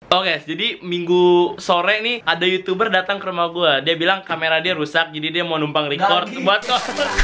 Oke, jadi minggu sore nih ada YouTuber datang ke rumah gua. Dia bilang kamera dia rusak, jadi dia mau numpang record buat kok.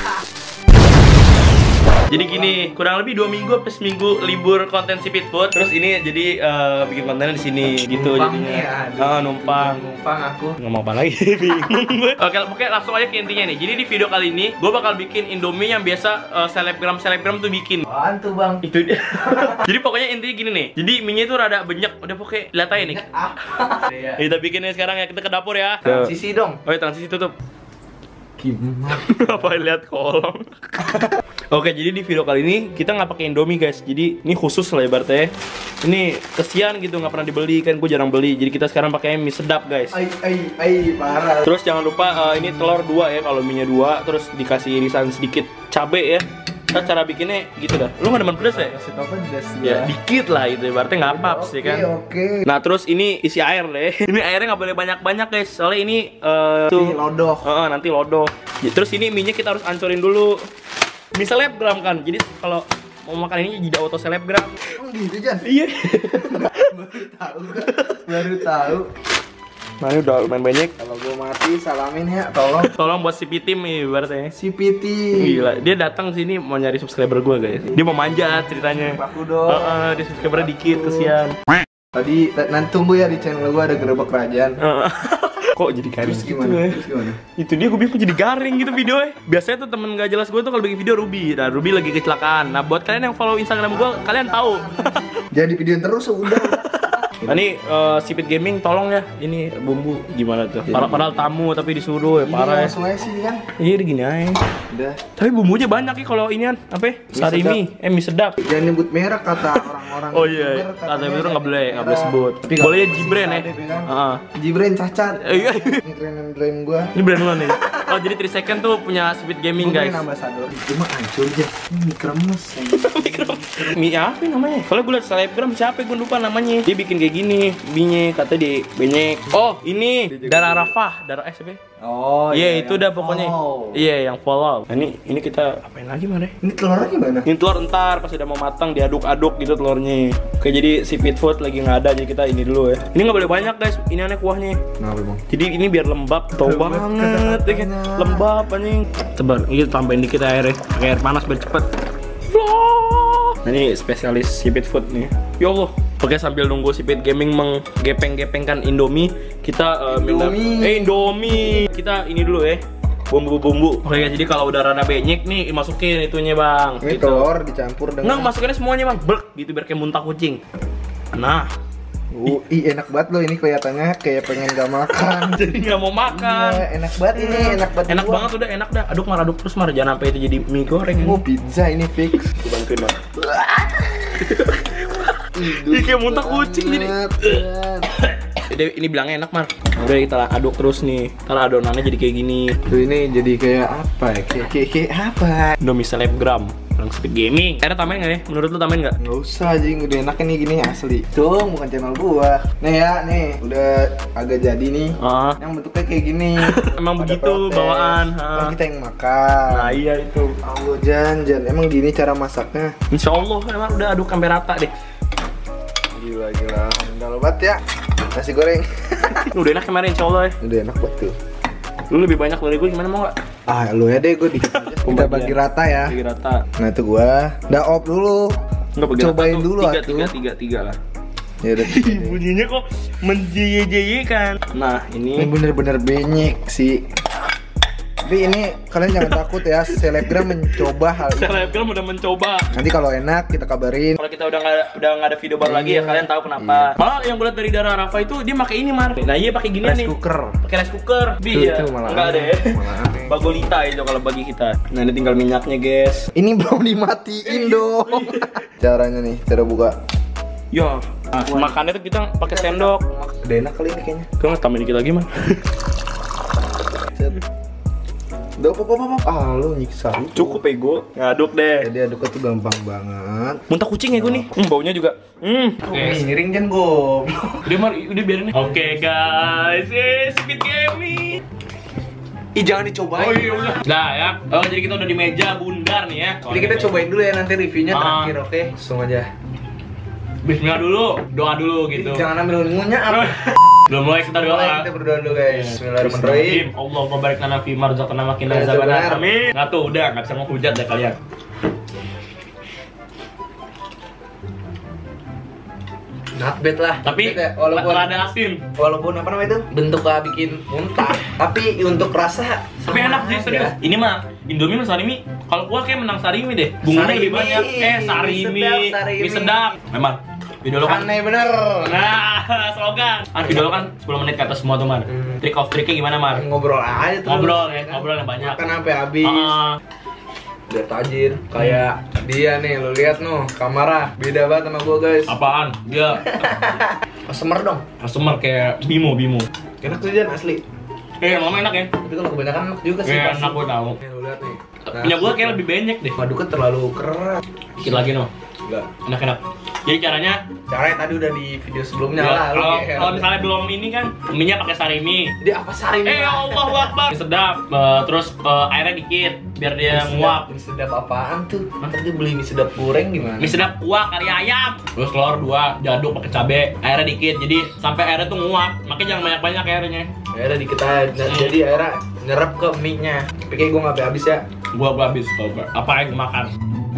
Jadi gini, kurang lebih 2 minggu sampai seminggu libur konten Sipit Food. Terus ini jadi bikin kontennya di sini gitu jadinya. Numpang aku. Ngomong apa lagi? Bingung. Oke, langsung aja ke intinya nih. Jadi di video kali ini gue bakal bikin Indomie yang biasa selebgram tuh bikin. Apaan tuh, Bang? Itu dia. Jadi pokoknya intinya gini nih. Jadi mie-nya itu rada banyak. Udah pokoknya lihat aja nih. Kita bikinnya sekarang ya, kita ke dapur ya. Transisi dong. Oh ya, transisi tutup. Gimana? Apa lihat kolom? Oke, jadi di video kali ini kita nggak pakai Indomie guys. Jadi ini khusus lah ibaratnya. Ini kesian gitu, nggak pernah dibeli kan, gue jarang beli. Jadi kita sekarang pakai mie sedap guys. Parah. Terus jangan lupa ini telur 2 ya, kalau mie nya 2. Terus dikasih irisan sedikit cabe ya. Nah, cara bikinnya gitu dah. Lu nggak demen pedas ya? Kasih tau pedas Ya dikit lah itu, ibaratnya nggak apa sih kan. Oke. Nah terus ini isi air deh. Ini airnya nggak boleh banyak-banyak guys. Soalnya ini Ini lodoh. nanti lodoh. Ya, terus ini mie-nya kita harus hancurin dulu. Mie selebgram kan. Jadi kalau mau makan ini jadi auto selebgram. Oh gitu Jan? Iya. Baru tahu. Nah ini udah lumayan banyak. Kalau gue mati salamin ya, tolong. Tolong buat si Pitim nih ibaratnya. Si Piti. Gila, dia datang sini mau nyari subscriber gua guys. Dia mau manjat ceritanya. Aku dong. Dia subscribernya dikit, kesian. Tadi nanti tunggu ya di channel gue ada gerobak kerajaan. Kok jadi garing Terus gitu gimana? ya? Terus gimana? Itu dia gue bingung jadi garing gitu videonya. Biasanya tuh temen gak jelas gue tuh kalau bikin video Ruby. Nah Ruby lagi kecelakaan. Nah buat kalian yang follow Instagram gue, kalian tahu. Jangan di videoin terus udah. Nah ini Sipit Gaming tolong ya. Ini bumbu gimana tuh? Padahal tamu tapi disuruh ya parah ya. Langsung aja sih kan. Iya gini aja. Udah. Tapi bumbunya banyak nih kalau inian apa? Ya? Sarimi, mie sedap. Jangan nyebut merek kata orang-orang. Oh iya, kata itu nggak boleh sebut. Boleh Jibren ya. Jibren cacat. Iya. Ini keren brand gua. Ini brand mana nih? Oh jadi 3 second tuh punya Sipit Gaming guys. Brand ambassador. Cuma hancur aja. Ini kremes. Mie apa namanya? Kalau gue liat selebgram siapa gue lupa namanya. Dia bikin kayak gini, mie kata di banyak. Oh ini Darah Rafah, siapa? Oh iya itu udah pokoknya. Oh. Iya yang follow. Nah, ini kita apain lagi mana? Ini telurnya gimana? Ini telur ntar pas udah mau matang diaduk-aduk gitu telurnya. Oke jadi Sipit Food lagi nggak ada jadi kita ini dulu ya. Ini nggak boleh banyak guys. Ini aneh kuahnya. Kenapa bang? Jadi ini biar lembab, tau banget ya kan. Lembab anjing. Tebar, ini tambahin dikit airnya. Pakai air panas biar cepet. Nah ini spesialis Sipit Food nih. Ya Allah. Oke sambil nunggu Sipit Gaming menggepeng-gepengkan Indomie, kita Indomie. Kita ini dulu ya. Bumbu-bumbu. Oke jadi kalau udah rada benyek nih masukin itunya bang. Ini gitu. telur dicampur dengan. Nggak masukinnya semuanya bang. Blek gitu biar kayak muntah kucing. Nah. Enak banget loh ini kelihatannya kayak pengen gak makan. Jadi nggak mau makan. Iya, enak banget ini, enak banget. Enak banget udah, enak dah. Aduk terus mar, jangan sampai itu jadi mie goreng. Oh pizza ini fix. Bantuin mar. Ini kayak muntah kucing jadi. Ini bilangnya enak mar. Udah kita aduk terus nih. Ntar adonannya jadi kayak gini. Tuh ini jadi kayak apa ya? Kayak apa? Indomie selebgram. Orang Sipit Gaming. Akhirnya tambahin nggak ya? Menurut lu tambahin nggak? Nggak usah jing, udah enak nih gini asli. Tuh bukan channel gua. Nih ya, nih udah agak jadi nih. Yang bentuknya kayak gini. Emang begitu bawaan. Kan kita yang makan. Nah iya itu. Allah Jan, emang gini cara masaknya? Insya Allah emang udah aduk sampai rata deh. Gila, udah lebat ya. Nasi goreng. Udah enak kemarin insya Allah ya. Udah enak banget tuh. Lu lebih banyak dari gue gimana mau gak? Lu ya deh, gue dikit aja. Kita bagi rata ya. Bagi rata. Nah itu gua udah op dulu. Nggak bagi cobain rata dulu tiga lah. Ya udah. Bunyinya kok menjeje-jeje kan. Nah ini bener-bener benyek sih. Tapi ini kalian jangan takut ya, selebgram mencoba hal ini. Selebgram udah mencoba. Nanti kalau enak kita kabarin. Kalau kita udah nggak ada video baru lagi ya kalian tahu kenapa. Malah yang gue liat dari Darah Rafa itu dia pakai ini mar. Nah iya pakai gini nih. Pakai rice cooker. Iya. Enggak ada ya. Bagolita itu kalau bagi kita. Nah ini tinggal minyaknya guys. Ini belum dimatiin dong. Caranya nih, cara buka. Ya, makannya tuh kita pakai sendok. Udah enak kali ini kayaknya. Gue tambahin dikit lagi man. Udah apa? Lu nyiksa. Cukup ego. Ngaduk deh. Jadi aduknya tuh gampang banget. Muntah kucing ya gue nih. Baunya juga. Oke, miring kan gua. Udah biarin nih. Oke guys, Sipit Gaming. Jangan dicobain. Oh iya udah. Nah ya. Oh jadi kita udah di meja bundar nih ya. Jadi kita cobain dulu ya nanti reviewnya terakhir, oke? Langsung aja. Bismillah dulu, doa dulu gitu. Jangan ambil ngunyah apa. Belum mulai kita doa. Kita berdoa dulu guys. Bismillahirrahmanirrahim. Allahumma barik lana fi ma razaqtana wa qina adzabannar. Amin. Nggak tuh udah nggak bisa menghujat deh kalian. Not bad lah. Tapi ya, walaupun ada asin. Walaupun apa namanya itu bentuknya bikin muntah, tapi untuk rasa tapi enak sih serius. Ini mah Indomie sama sarimi. Kalau gua kayak menang sarimi deh. Bumbunya lebih banyak. Sarimi. Mie sedap. Memang. Video lo kan aneh bener. Nah, slogan. Video lo kan 10 menit ke atas semua tuh, Mar. Trick of triknya gimana, Mar? Ngobrol aja tuh. Ngobrol ya, ngobrol yang banyak. Kan sampai habis. Udah tajir, kayak dia nih, lu lihat noh, kamarnya beda banget sama gua guys. Apaan? Dia customer dong. customer kayak Bimo. Enak tuh Jan, asli. Lama enak ya? Tapi kalau kebanyakan enak juga sih. Enak gua tahu. Nih, lu lihat nih. Punya gua kayak lebih banyak deh. Maduknya terlalu keras. Dikit lagi noh. Enggak. Enak. Jadi caranya Tadi udah di video sebelumnya ya, lah. kalau misalnya belum ini kan, mie-nya pakai sarimi. Dia apa sarimi? Allahu Akbar. Sedap. Terus airnya dikit biar dia nguap. Mie sedap apaan tuh? Nanti beli mie sedap goreng gimana? Mie sedap kuah kari ayam. Terus telur 2, diaduk pakai cabe. Airnya dikit. Jadi sampai airnya tuh nguap. Makanya jangan banyak-banyak airnya. Airnya dikit aja. Jadi airnya nyerap ke mie-nya. Tapi kayak gue nggak habis ya. Gua habis kalau apa yang gua makan.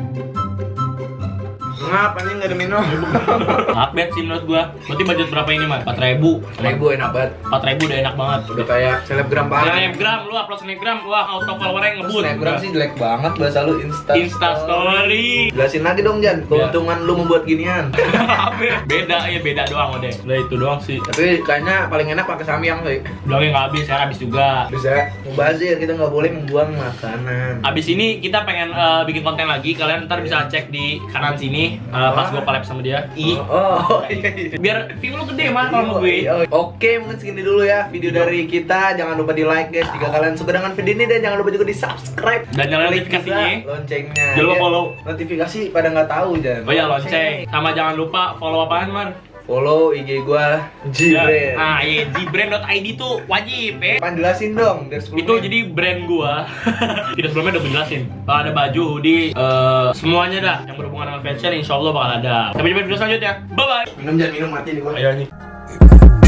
Ngap, anjing nggak ada minum. Not bad sih menurut gua. Berarti budget berapa ini, Mas? 4.000. 4.000 enak banget. 4.000 udah enak banget. Udah kayak selebgram parah. Selebgram, lu upload selebgram, wah auto followernya ngebut. Selebgram sih jelek banget bahasa lu Insta story. Jelasin lagi dong Jan, keuntungan lu membuat ginian. beda doang udah. Udah itu doang sih. Tapi kayaknya paling enak pakai samyang sih. Bilangnya nggak habis, ya habis juga. Bisa mubazir, kita nggak boleh membuang makanan. Abis ini kita pengen bikin konten lagi. Kalian ntar bisa cek di kanan sini pas gue collab sama dia. Iya. Biar view lu gede mah kalau gue. Oke, mungkin segini dulu ya video dari kita. Jangan lupa di like guys jika kalian suka dengan video ini, dan jangan lupa juga di subscribe dan nyalain notifikasinya. Loncengnya. Jangan lupa follow. Notifikasi pada nggak tahu Jan. Oh ya lonceng. Sama jangan lupa follow apaan man? Follow IG gua Gbrand. Iya, gbrand.id tuh wajib ya. Jelasin dong biar itu jadi brand gua. Kita sebelumnya udah menjelasin. Ada baju, hoodie, semuanya dah yang berhubungan dengan fashion insyaallah bakal ada. Sampai jumpa di video selanjutnya. Bye bye. Minum Jan, minum mati di gua. Ayo anjing.